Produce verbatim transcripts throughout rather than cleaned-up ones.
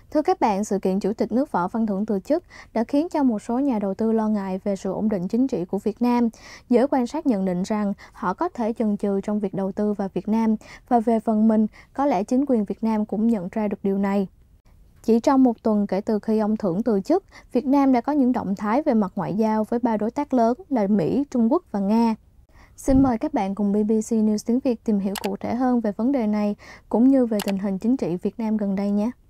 Thưa các bạn, sự kiện Chủ tịch nước Võ Văn Thưởng từ chức đã khiến cho một số nhà đầu tư lo ngại về sự ổn định chính trị của Việt Nam. Giới quan sát nhận định rằng họ có thể chần chừ trong việc đầu tư vào Việt Nam và về phần mình, có lẽ chính quyền Việt Nam cũng nhận ra được điều này. Chỉ trong một tuần kể từ khi ông Thưởng từ chức, Việt Nam đã có những động thái về mặt ngoại giao với ba đối tác lớn là Mỹ, Trung Quốc và Nga. Xin mời các bạn cùng bê bê xê News tiếng Việt tìm hiểu cụ thể hơn về vấn đề này cũng như về tình hình chính trị Việt Nam gần đây nhé.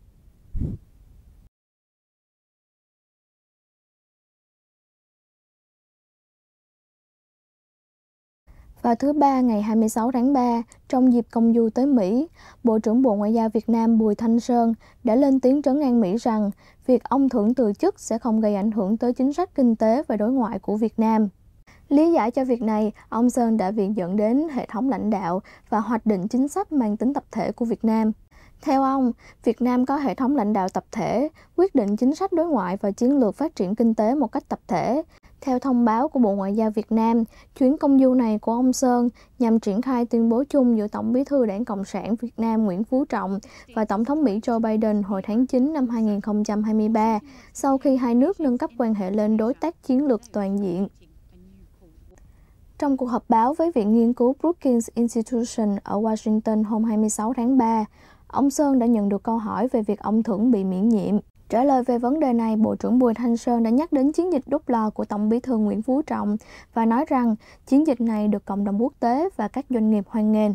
Vào thứ Ba ngày hai mươi sáu tháng ba, trong dịp công du tới Mỹ, Bộ trưởng Bộ Ngoại giao Việt Nam Bùi Thanh Sơn đã lên tiếng trấn an Mỹ rằng việc ông Thưởng từ chức sẽ không gây ảnh hưởng tới chính sách kinh tế và đối ngoại của Việt Nam. Lý giải cho việc này, ông Sơn đã viện dẫn đến hệ thống lãnh đạo và hoạch định chính sách mang tính tập thể của Việt Nam. Theo ông, Việt Nam có hệ thống lãnh đạo tập thể, quyết định chính sách đối ngoại và chiến lược phát triển kinh tế một cách tập thể. Theo thông báo của Bộ Ngoại giao Việt Nam, chuyến công du này của ông Sơn nhằm triển khai tuyên bố chung giữa Tổng bí thư Đảng Cộng sản Việt Nam Nguyễn Phú Trọng và Tổng thống Mỹ Joe Biden hồi tháng chín năm hai nghìn không trăm hai mươi ba, sau khi hai nước nâng cấp quan hệ lên đối tác chiến lược toàn diện. Trong cuộc họp báo với Viện Nghiên cứu Brookings Institution ở Washington hôm hai mươi sáu tháng ba, ông Sơn đã nhận được câu hỏi về việc ông Thưởng bị miễn nhiệm. Trả lời về vấn đề này, Bộ trưởng Bùi Thanh Sơn đã nhắc đến chiến dịch đốt lò của Tổng bí thư Nguyễn Phú Trọng và nói rằng chiến dịch này được cộng đồng quốc tế và các doanh nghiệp hoan nghênh.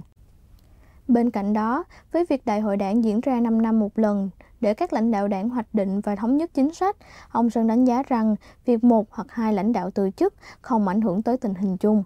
Bên cạnh đó, với việc đại hội đảng diễn ra năm năm một lần để các lãnh đạo đảng hoạch định và thống nhất chính sách, ông Sơn đánh giá rằng việc một hoặc hai lãnh đạo từ chức không ảnh hưởng tới tình hình chung.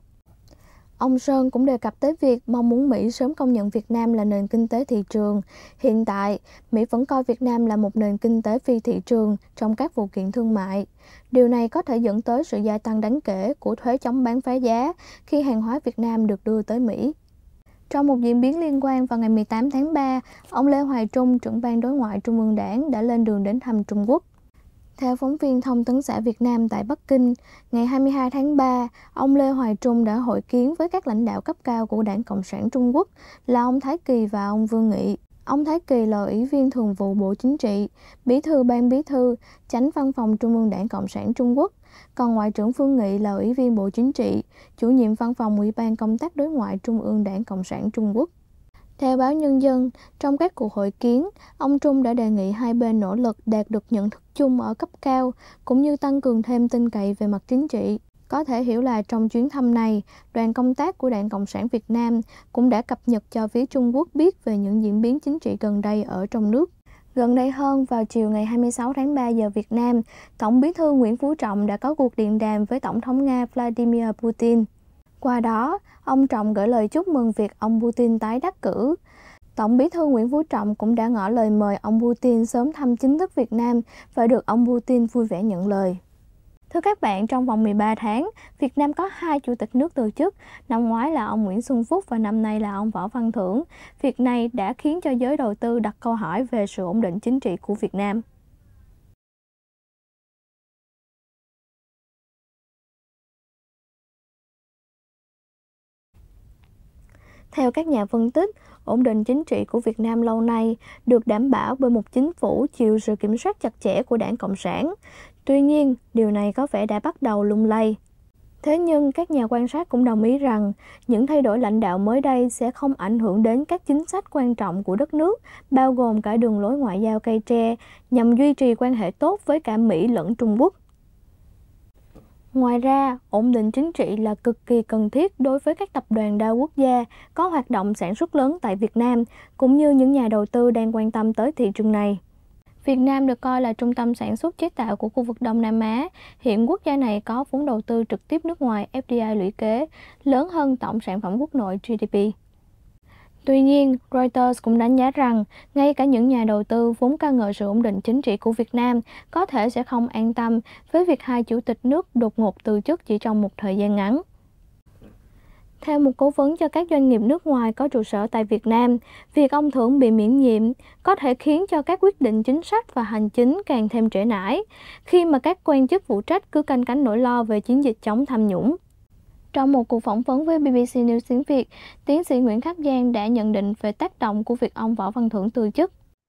Ông Sơn cũng đề cập tới việc mong muốn Mỹ sớm công nhận Việt Nam là nền kinh tế thị trường. Hiện tại, Mỹ vẫn coi Việt Nam là một nền kinh tế phi thị trường trong các vụ kiện thương mại. Điều này có thể dẫn tới sự gia tăng đáng kể của thuế chống bán phá giá khi hàng hóa Việt Nam được đưa tới Mỹ. Trong một diễn biến liên quan, vào ngày mười tám tháng ba, ông Lê Hoài Trung, trưởng ban đối ngoại Trung ương Đảng, đã lên đường đến thăm Trung Quốc. Theo phóng viên Thông tấn xã Việt Nam tại Bắc Kinh, ngày hai mươi hai tháng ba, ông Lê Hoài Trung đã hội kiến với các lãnh đạo cấp cao của Đảng Cộng sản Trung Quốc là ông Thái Kỳ và ông Vương Nghị. Ông Thái Kỳ là Ủy viên Thường vụ Bộ Chính trị, Bí thư Ban Bí thư, Chánh Văn phòng Trung ương Đảng Cộng sản Trung Quốc, còn Ngoại trưởng Vương Nghị là Ủy viên Bộ Chính trị, Chủ nhiệm Văn phòng Ủy ban Công tác Đối ngoại Trung ương Đảng Cộng sản Trung Quốc. Theo báo Nhân dân, trong các cuộc hội kiến, ông Trung đã đề nghị hai bên nỗ lực đạt được nhận thức chung ở cấp cao, cũng như tăng cường thêm tin cậy về mặt chính trị. Có thể hiểu là trong chuyến thăm này, đoàn công tác của Đảng Cộng sản Việt Nam cũng đã cập nhật cho phía Trung Quốc biết về những diễn biến chính trị gần đây ở trong nước. Gần đây hơn, vào chiều ngày hai mươi sáu tháng ba giờ Việt Nam, Tổng bí thư Nguyễn Phú Trọng đã có cuộc điện đàm với Tổng thống Nga Vladimir Putin. Qua đó, ông Trọng gửi lời chúc mừng việc ông Putin tái đắc cử. Tổng bí thư Nguyễn Phú Trọng cũng đã ngỏ lời mời ông Putin sớm thăm chính thức Việt Nam và được ông Putin vui vẻ nhận lời. Thưa các bạn, trong vòng mười ba tháng, Việt Nam có hai chủ tịch nước từ chức. Năm ngoái là ông Nguyễn Xuân Phúc và năm nay là ông Võ Văn Thưởng. Việc này đã khiến cho giới đầu tư đặt câu hỏi về sự ổn định chính trị của Việt Nam. Theo các nhà phân tích, ổn định chính trị của Việt Nam lâu nay được đảm bảo bởi một chính phủ chịu sự kiểm soát chặt chẽ của Đảng Cộng sản. Tuy nhiên, điều này có vẻ đã bắt đầu lung lay. Thế nhưng, các nhà quan sát cũng đồng ý rằng những thay đổi lãnh đạo mới đây sẽ không ảnh hưởng đến các chính sách quan trọng của đất nước, bao gồm cả đường lối ngoại giao cây tre, nhằm duy trì quan hệ tốt với cả Mỹ lẫn Trung Quốc. Ngoài ra, ổn định chính trị là cực kỳ cần thiết đối với các tập đoàn đa quốc gia có hoạt động sản xuất lớn tại Việt Nam, cũng như những nhà đầu tư đang quan tâm tới thị trường này. Việt Nam được coi là trung tâm sản xuất chế tạo của khu vực Đông Nam Á. Hiện quốc gia này có vốn đầu tư trực tiếp nước ngoài F D I lũy kế lớn hơn tổng sản phẩm quốc nội G D P. Tuy nhiên, Reuters cũng đánh giá rằng ngay cả những nhà đầu tư vốn ca ngợi sự ổn định chính trị của Việt Nam có thể sẽ không an tâm với việc hai chủ tịch nước đột ngột từ chức chỉ trong một thời gian ngắn. Theo một cố vấn cho các doanh nghiệp nước ngoài có trụ sở tại Việt Nam, việc ông Thưởng bị miễn nhiệm có thể khiến cho các quyết định chính sách và hành chính càng thêm trễ nải, khi mà các quan chức phụ trách cứ canh cánh nỗi lo về chiến dịch chống tham nhũng. Trong một cuộc phỏng vấn với bê bê xê News tiếng Việt, tiến sĩ Nguyễn Khắc Giang đã nhận định về tác động của việc ông Võ Văn Thưởng từ chức.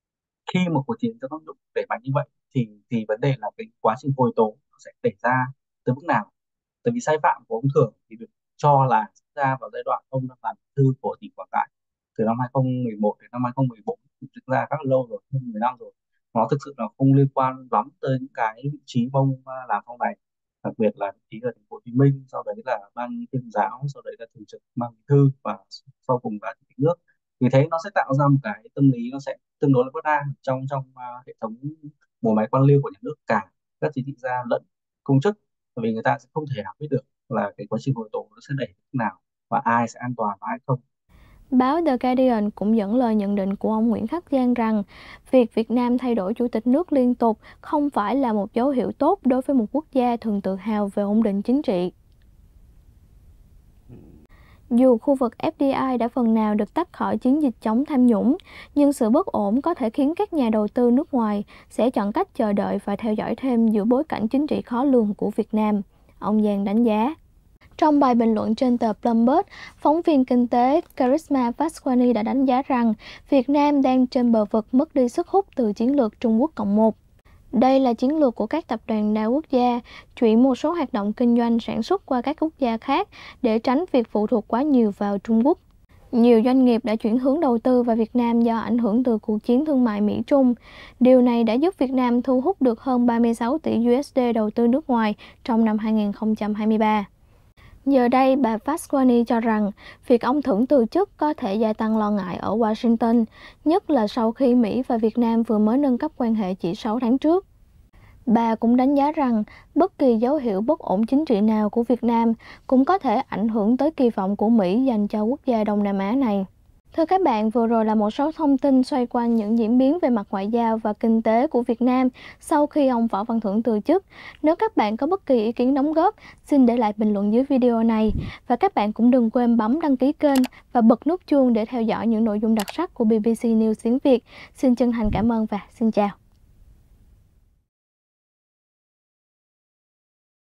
khi một cuộc chiến chống tham nhũng đẩy mạnh như vậy thì thì vấn đề là cái quá trình hồi tố nó sẽ đẩy ra từ mức nào. Tại vì sai phạm của ông Thưởng thì được cho là diễn ra vào giai đoạn ông đang làm bí thư của tỉnh Quảng Ngãi từ năm hai không một một đến năm hai không một bốn, diễn ra khá là lâu rồi, hơn mười năm rồi. Nó thực sự là không liên quan lắm tới những cái vị trí mà ông à, làm sau này, đặc biệt là vị trí ở thành phố Hồ Chí Minh, sau đấy là ban tuyên giáo, sau đấy là thường trực ban bí thư và sau cùng là chủ tịch nước. Vì thế nó sẽ tạo ra một cái tâm lý nó sẽ tương đối là bất an trong trong à, hệ thống bộ máy quan liêu của nhà nước, cả các chính trị gia lẫn công chức. Bởi vì người ta sẽ không thể nào biết được là cái quá trình hội tụ nó sẽ đẩy thế nào và ai sẽ an toàn và ai không. Báo The Guardian cũng dẫn lời nhận định của ông Nguyễn Khắc Giang rằng việc Việt Nam thay đổi chủ tịch nước liên tục không phải là một dấu hiệu tốt đối với một quốc gia thường tự hào về ổn định chính trị. Dù khu vực ép đê i đã phần nào được tách khỏi chiến dịch chống tham nhũng, nhưng sự bất ổn có thể khiến các nhà đầu tư nước ngoài sẽ chọn cách chờ đợi và theo dõi thêm giữa bối cảnh chính trị khó lường của Việt Nam, ông Giang đánh giá. Trong bài bình luận trên tờ Bloomberg, phóng viên kinh tế Karisma Vaswani đã đánh giá rằng Việt Nam đang trên bờ vực mất đi sức hút từ chiến lược Trung Quốc cộng một. Đây là chiến lược của các tập đoàn đa quốc gia, chuyển một số hoạt động kinh doanh sản xuất qua các quốc gia khác để tránh việc phụ thuộc quá nhiều vào Trung Quốc. Nhiều doanh nghiệp đã chuyển hướng đầu tư vào Việt Nam do ảnh hưởng từ cuộc chiến thương mại Mỹ-Trung. Điều này đã giúp Việt Nam thu hút được hơn ba mươi sáu tỷ đô la đầu tư nước ngoài trong năm hai nghìn không trăm hai mươi ba. Giờ đây, bà Vaswani cho rằng việc ông Thưởng từ chức có thể gia tăng lo ngại ở Washington, nhất là sau khi Mỹ và Việt Nam vừa mới nâng cấp quan hệ chỉ sáu tháng trước. Bà cũng đánh giá rằng bất kỳ dấu hiệu bất ổn chính trị nào của Việt Nam cũng có thể ảnh hưởng tới kỳ vọng của Mỹ dành cho quốc gia Đông Nam Á này. Thưa các bạn, vừa rồi là một số thông tin xoay quanh những diễn biến về mặt ngoại giao và kinh tế của Việt Nam sau khi ông Võ Văn Thưởng từ chức. Nếu các bạn có bất kỳ ý kiến đóng góp, xin để lại bình luận dưới video này. Và các bạn cũng đừng quên bấm đăng ký kênh và bật nút chuông để theo dõi những nội dung đặc sắc của bê bê xê News tiếng Việt. Xin chân thành cảm ơn và xin chào.